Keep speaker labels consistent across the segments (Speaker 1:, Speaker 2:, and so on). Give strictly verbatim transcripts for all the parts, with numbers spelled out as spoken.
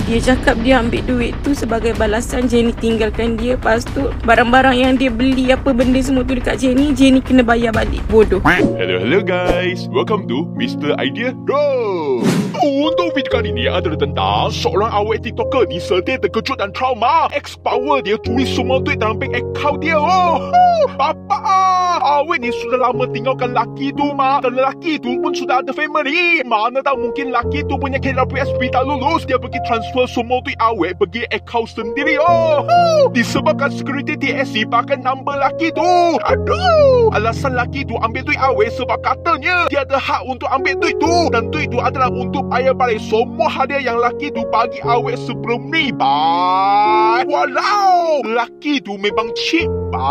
Speaker 1: Dia cakap dia ambil duit tu sebagai balasan Jenny tinggalkan dia. Lepas tu barang-barang yang dia beli, apa benda semua tu dekat Jenny, Jenny kena bayar balik. Bodoh.
Speaker 2: Hello hello guys, welcome to Mister Idea Bro. Untuk video kali ini adalah tentang seorang awet TikToker disertai terkejut dan trauma. Ex-power dia tulis semua duit dalam bank account dia. Oh, bapa awet ni sudah lama tinggalkan laki tu mah. Dan lelaki tu pun sudah ada family. Mana tahu mungkin laki tu punya K W S P tak lulus. Dia pergi transfer semua duit awet pergi account sendiri. Oh, disebabkan security T S C pakai number laki tu. Aduh, alasan laki tu ambil duit awet sebab katanya dia ada hak untuk ambil duit tu. Dan duit tu adalah untuk bayar balik semua hadiah yang laki tu bagi awet sebelum ni. Bye. Walau, laki tu memang cheap.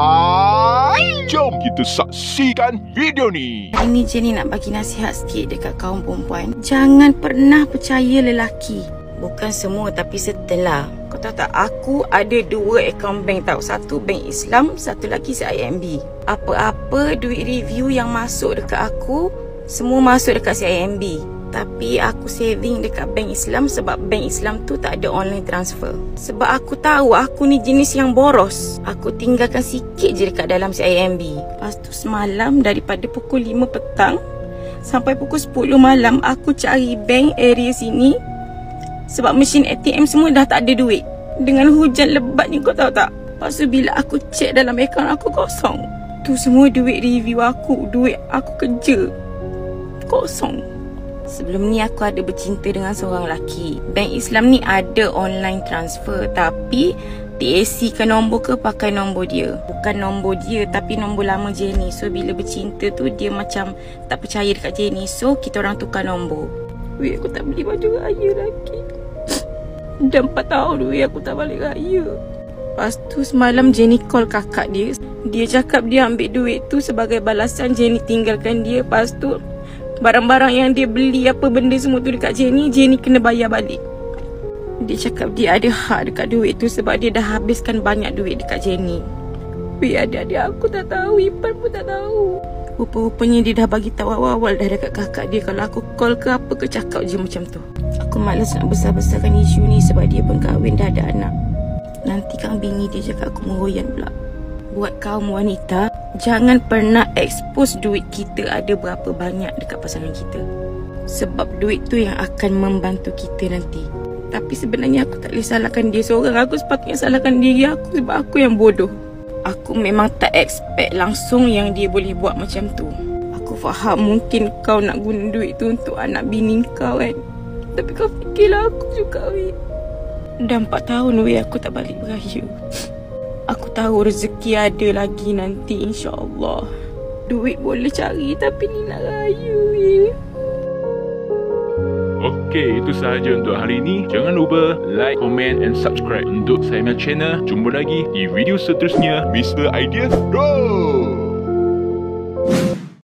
Speaker 2: Bye. Jom kita saksikan video ni.
Speaker 1: Hari ni Jenny nak bagi nasihat sikit dekat kaum perempuan. Jangan pernah percaya lelaki. Bukan semua tapi setelah. Kau tahu tak, aku ada dua akaun bank tau. Satu bank Islam, satu lagi C I M B. Apa-apa duit review yang masuk dekat aku, semua masuk dekat C I M B. Tapi aku saving dekat bank Islam sebab bank Islam tu tak ada online transfer. Sebab aku tahu aku ni jenis yang boros. Aku tinggalkan sikit je dekat dalam C I M B. Lepas tu semalam daripada pukul lima petang sampai pukul sepuluh malam aku cari bank area sini. Sebab mesin A T M semua dah tak ada duit. Dengan hujan lebat ni, kau tahu tak? Lepas tu bila aku check dalam akaun aku kosong. Tu semua duit review aku, duit aku kerja, kosong. Sebelum ni aku ada bercinta dengan seorang lelaki. Bank Islam ni ada online transfer, tapi T S C ke nombor ke pakai nombor dia. Bukan nombor dia tapi nombor lama Jenny. So bila bercinta tu dia macam tak percaya dekat Jenny. So kita orang tukar nombor. Weh, aku tak beli baju raya lagi. Dah empat tahun weh aku tak balik raya. Lepas tu semalam Jenny call kakak dia. Dia cakap dia ambil duit tu sebagai balasan Jenny tinggalkan dia. Lepas tu barang-barang yang dia beli, apa benda semua tu dekat Jenny, Jenny kena bayar balik. Dia cakap dia ada hak dekat duit tu sebab dia dah habiskan banyak duit dekat Jenny. Weh, adik-adik aku tak tahu, Ipan pun tak tahu. Rupa-rupanya dia dah bagi tahu awal-awal dah dekat kakak dia. Kalau aku call ke apa ke, cakap je macam tu. Aku malas nak besar-besarkan isu ni sebab dia pun kahwin dah ada anak. Nanti kang bini dia cakap aku meroyan pula. Buat kaum wanita, jangan pernah expose duit kita ada berapa banyak dekat pasangan kita. Sebab duit tu yang akan membantu kita nanti. Tapi sebenarnya aku tak boleh salahkan dia seorang. Aku sepatutnya salahkan diri aku sebab aku yang bodoh. Aku memang tak expect langsung yang dia boleh buat macam tu. Aku faham mungkin kau nak guna duit tu untuk anak bini kau kan. Tapi kau fikirlah aku juga weh. Dah empat tahun weh aku tak balik beraya. Aku tahu rezeki ada lagi nanti insya-Allah. Duit boleh cari tapi ni nak raya weh.
Speaker 2: Okey, itu sahaja untuk hari ini. Jangan lupa like, komen and subscribe untuk saya punya channel. Jumpa lagi di video seterusnya Mister Idea Bro.